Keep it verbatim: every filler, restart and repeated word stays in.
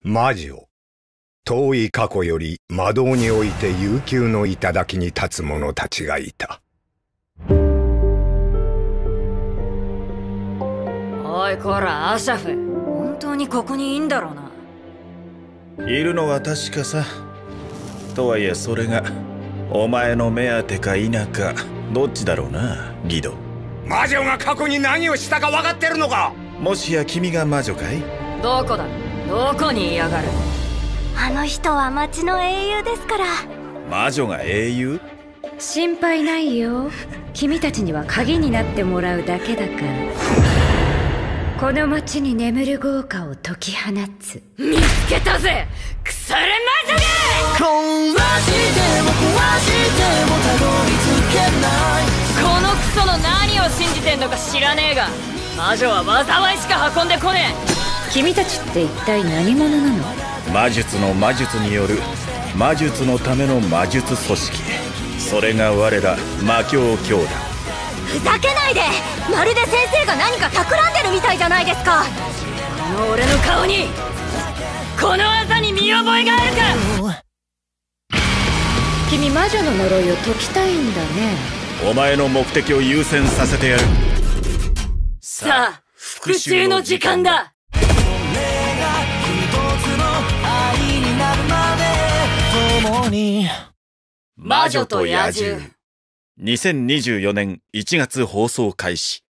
魔女。遠い過去より魔道において悠久の頂に立つ者たちがいた。 おいこらアシャフ、本当にここにいいんだろうな。 いるのは確かさ。とはいえそれがお前の目当てか否かどっちだろうな、ギド。 魔女が過去に何をしたか分かってるのか。 もしや君が魔女かい？ どこだ、どこにいやがる。 あの人は町の英雄ですから。 魔女が英雄？ 心配ないよ。君たちには鍵になってもらうだけだから。この町に眠る豪華を解き放つ。 見つけたぜ、腐れ魔女が！ 壊しても壊してもたどり着けない。 このクソの何を信じてんのか知らねえが、魔女は災いしか運んでこねえ。君たちって一体何者なの？ 魔術の魔術による魔術のための魔術組織。それが我ら魔教教団。 ふざけないで。まるで先生が何か企んでるみたいじゃないですか。 この俺の顔にこの技に見覚えがあるか。 君魔女の呪いを解きたいんだね。 お前の目的を優先させてやる。 さあ復讐の時間だ。魔女と野獣。 にせんにじゅうよねんいちがつ放送開始。